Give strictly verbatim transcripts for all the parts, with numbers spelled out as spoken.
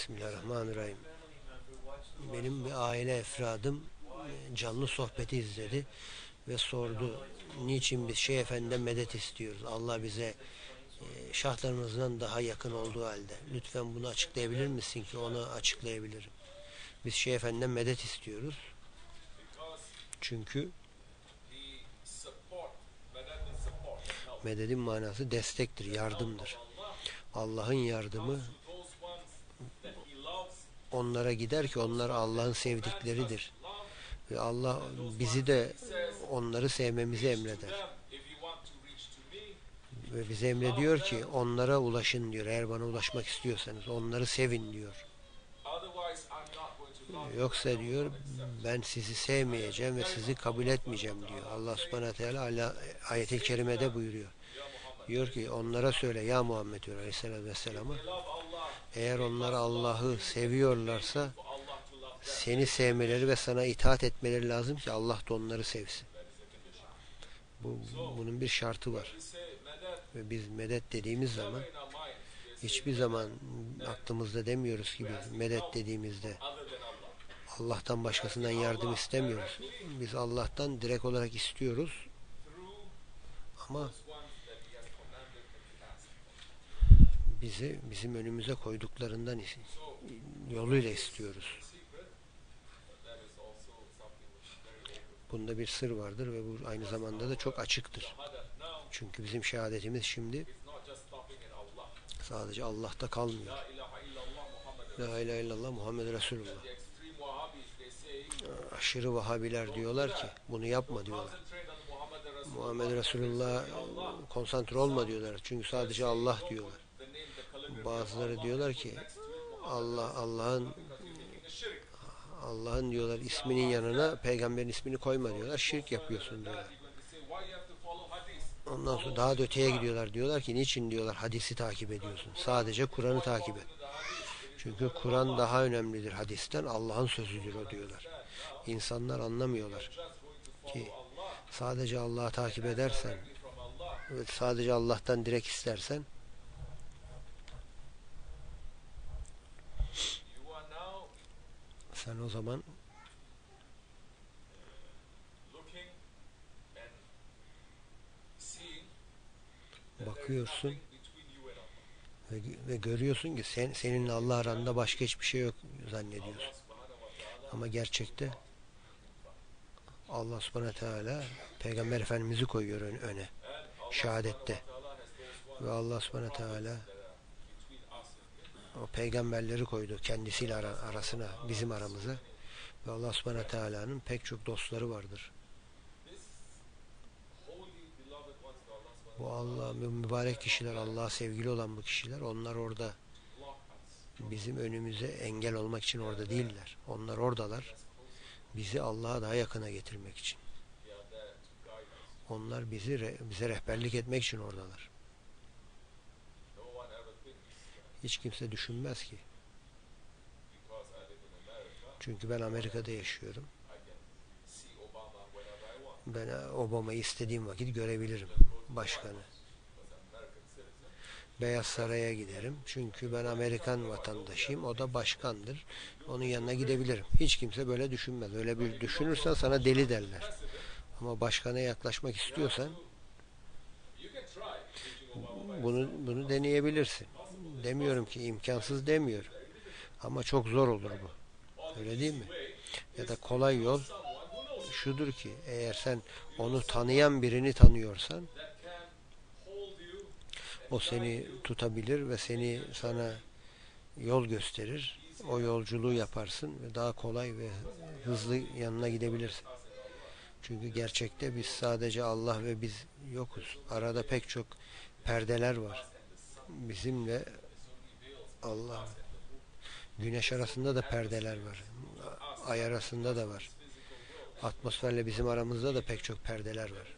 Bismillahirrahmanirrahim. Benim bir aile efradım canlı sohbeti izledi ve sordu, niçin biz Şeyh Efendi'den medet istiyoruz? Allah bize şahlarımızdan daha yakın olduğu halde. Lütfen bunu açıklayabilir misin ki onu açıklayabilirim. Biz Şeyh Efendi'den medet istiyoruz. Çünkü mededin manası destektir, yardımdır. Allah'ın yardımı onlara gider ki onlar Allah'ın sevdikleridir. Ve Allah bizi de onları sevmemizi emreder. Ve bize emrediyor ki onlara ulaşın diyor. Eğer bana ulaşmak istiyorsanız onları sevin diyor. Yoksa diyor ben sizi sevmeyeceğim ve sizi kabul etmeyeceğim diyor. Allah subhanahu teala ayet-i kerimede buyuruyor. Diyor ki onlara söyle ya Muhammed diyor aleyhisselatü vesselam'a, eğer onlar Allah'ı seviyorlarsa seni sevmeleri ve sana itaat etmeleri lazım ki Allah da onları sevsin. Bu, bunun bir şartı var. Ve biz medet dediğimiz zaman hiçbir zaman aklımızda demiyoruz ki biz medet dediğimizde Allah'tan başkasından yardım istemiyoruz. Biz Allah'tan direkt olarak istiyoruz ama bizi bizim önümüze koyduklarından yoluyla istiyoruz. Bunda bir sır vardır ve bu aynı zamanda da çok açıktır. Çünkü bizim şehadetimiz şimdi sadece Allah'ta kalmıyor. La ilahe illallah Muhammed Resulullah. Aşırı Vahabiler diyorlar ki bunu yapma diyorlar. Muhammed Resulullah konsantre olma diyorlar. Çünkü sadece Allah diyorlar. Bazıları diyorlar ki Allah Allah'ın Allah'ın diyorlar isminin yanına peygamberin ismini koyma diyorlar. Şirk yapıyorsun diyorlar. Ondan sonra daha da öteye gidiyorlar. Diyorlar ki niçin diyorlar hadisi takip ediyorsun? Sadece Kur'an'ı takip et. Çünkü Kur'an daha önemlidir hadisten. Allah'ın sözüdür o diyorlar. İnsanlar anlamıyorlar ki sadece Allah'ı takip edersen ve sadece Allah'tan direkt istersen sen o zaman bakıyorsun ve, ve görüyorsun ki sen, seninle Allah aranda başka hiçbir şey yok zannediyorsun. Ama gerçekte Allah subhanahu teala Peygamber Efendimiz'i koyuyor öne. Şehadette. Ve Allah subhanahu teala o peygamberleri koydu kendisiyle arasına, bizim aramıza. Ve Allah subhanahu teala'nın pek çok dostları vardır. Bu Allah mübarek kişiler, Allah'a sevgili olan bu kişiler, onlar orada bizim önümüze engel olmak için orada değiller. Onlar oradalar bizi Allah'a daha yakına getirmek için. Onlar bizi bize rehberlik etmek için oradalar. Hiç kimse düşünmez ki. Çünkü ben Amerika'da yaşıyorum. Ben Obama'yı istediğim vakit görebilirim. Başkanı. Beyaz Saray'a giderim. Çünkü ben Amerikan vatandaşıyım. O da başkandır. Onun yanına gidebilirim. Hiç kimse böyle düşünmez. Öyle bir düşünürsen sana deli derler. Ama başkana yaklaşmak istiyorsan bunu bunu deneyebilirsin. Demiyorum ki imkansız demiyorum. Ama çok zor olur bu. Öyle değil mi? Ya da kolay yol şudur ki eğer sen onu tanıyan birini tanıyorsan o seni tutabilir ve seni sana yol gösterir. O yolculuğu yaparsın ve daha kolay ve hızlı yanına gidebilirsin. Çünkü gerçekte biz sadece Allah ve biz yokuz. Arada pek çok perdeler var. Bizimle Allah, güneş arasında da perdeler var. Ay arasında da var. Atmosferle bizim aramızda da pek çok perdeler var.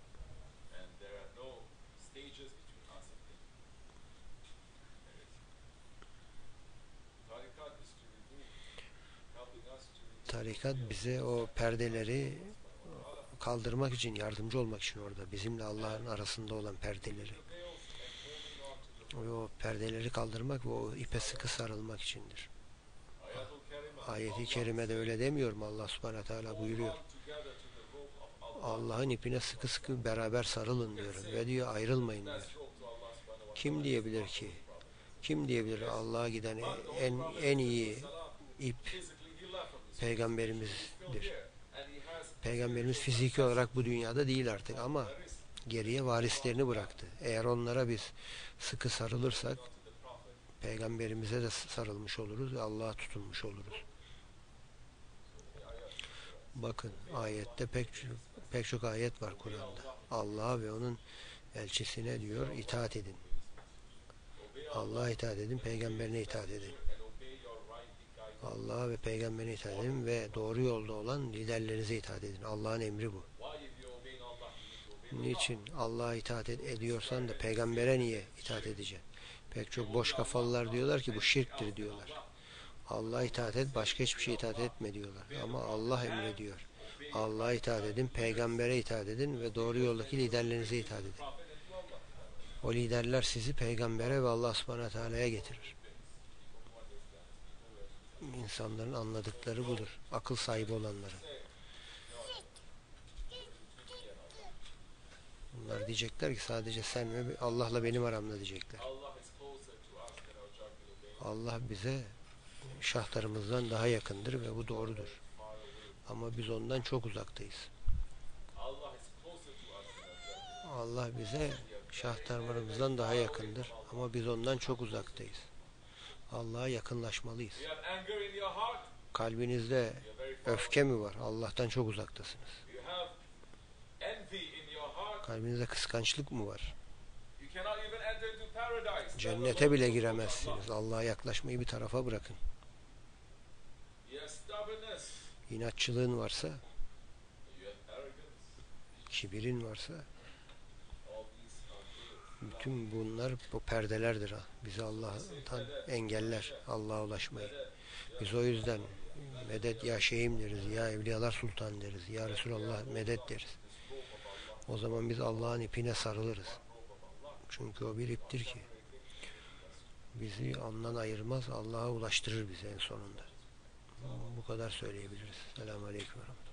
Tarikat bize o perdeleri kaldırmak için, yardımcı olmak için orada. Bizimle Allah'ın arasında olan perdeleri. O perdeleri kaldırmak ve o ipe sıkı sarılmak içindir. Ayeti kerimede öyle demiyor mu? Allah subhanahu teala buyuruyor. Allah'ın ipine sıkı sıkı beraber sarılın diyor. Ve diyor ayrılmayın diyor. Kim diyebilir ki? Kim diyebilir Allah'a giden en en iyi ip peygamberimizdir. Peygamberimiz fiziki olarak bu dünyada değil artık ama geriye varislerini bıraktı. Eğer onlara biz sıkı sarılırsak peygamberimize de sarılmış oluruz ve Allah'a tutunmuş oluruz. Bakın ayette pek pek çok ayet var Kur'an'da. Allah'a ve onun elçisine diyor itaat edin. Allah'a itaat edin, peygamberine itaat edin. Allah'a ve peygamberine itaat edin ve doğru yolda olan liderlerinize itaat edin. Allah'ın emri bu. Niçin Allah'a itaat ed ediyorsan da peygambere niye itaat edeceksin? Pek çok boş kafalılar diyorlar ki bu şirktir diyorlar. Allah'a itaat et, başka hiçbir şey itaat etme diyorlar. Ama Allah emrediyor. Allah'a itaat edin, peygambere itaat edin ve doğru yoldaki liderlerinize itaat edin. O liderler sizi peygambere ve Allah subhanahu teala'ya getirir. İnsanların anladıkları budur. Akıl sahibi olanların. Bunlar diyecekler ki sadece sen ve Allah'la benim aramda diyecekler. Allah bize şahlarımızdan daha yakındır ve bu doğrudur. Ama biz ondan çok uzaktayız. Allah bize şahlarımızdan daha yakındır ama biz ondan çok uzaktayız. Allah'a yakınlaşmalıyız. Kalbinizde öfke mi var? Allah'tan çok uzaktasınız. Kalbinizde kıskançlık mı var? Cennete bile giremezsiniz. Allah'a yaklaşmayı bir tarafa bırakın. İnatçılığın varsa, kibirin varsa, bütün bunlar bu perdelerdir. Ha. Bizi Allah'tan engeller, Allah'a ulaşmayı. Biz o yüzden medet ya şeyhim deriz, ya evliyalar sultan deriz, ya Resulallah medet deriz. O zaman biz Allah'ın ipine sarılırız. Çünkü o bir iptir ki bizi ondan ayırmaz, Allah'a ulaştırır bizi en sonunda. Bu kadar söyleyebiliriz. Selamun Aleyküm ve Rahmetullah.